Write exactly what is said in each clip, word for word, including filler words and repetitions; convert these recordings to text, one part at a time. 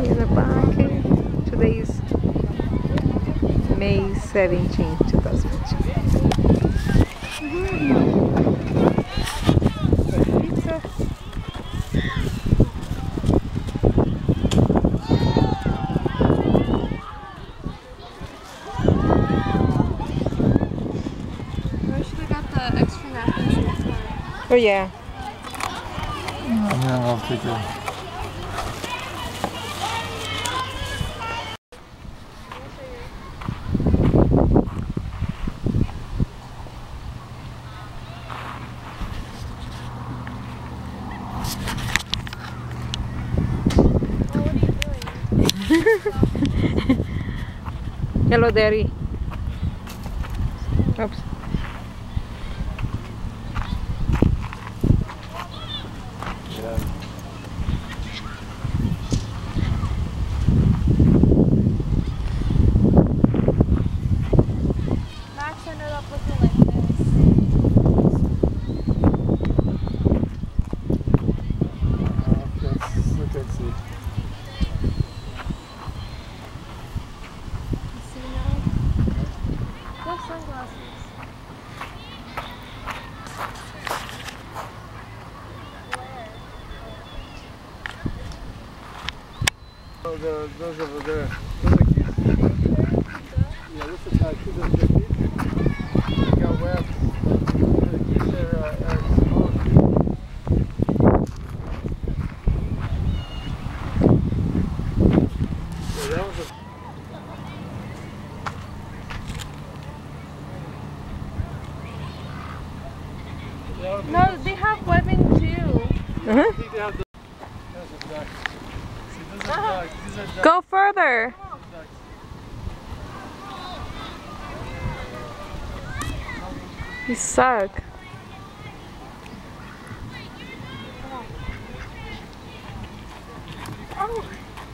Here's a parque. Today is May seventeenth, two thousand fifteen. Pizza. I should have got the extra napkins. Oh yeah. Yeah, I'll take it. Hello, Daddy. Oops. Yeah. Max ended up looking like this. Let's look and see. See now? What sunglasses? Oh, the, those over there. Those are cute. Yeah, this is how cute those are cute. They got webs. They keep their uh, eggs small. Yeah, that was a No, they have webbing too. Uh-huh. I think they have the those are ducks. See, those are ducks. These are ducks. Go further. Ducks. You suck. Oh.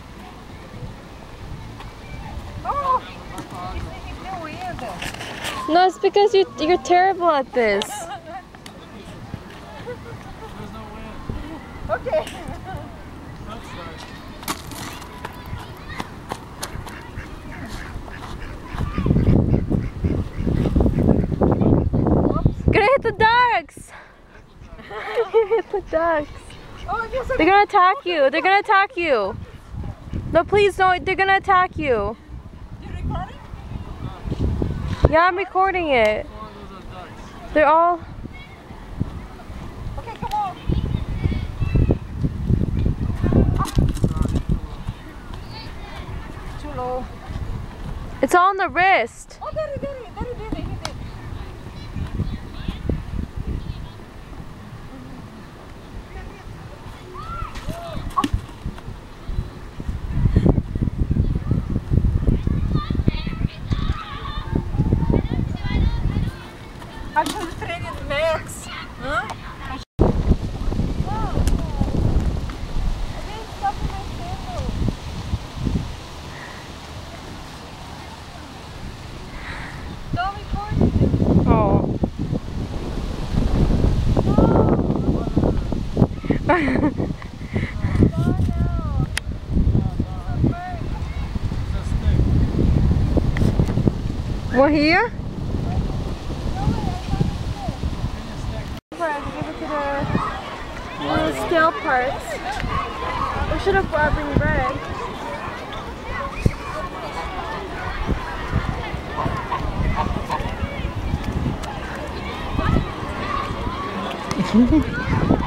Oh. No weird. No, it's because you you're terrible at this. There's no wind. Okay. That's right. Gonna hit the ducks. Hit the ducks. Oh, I guess They're gonna attack you. They're gonna attack you. No, please don't. They're gonna attack you. You recording? Yeah, I'm recording it. Oh, those are ducks. They're all. Okay, come on. Too low. It's all on the wrist. Oh, there it, there it, there it, there it, there it. I should have traded Max. Huh? Wow. I didn't stop in my sandals. Don't record it. Oh. What here? Give it to the little stale parts. We should have brought bring bread.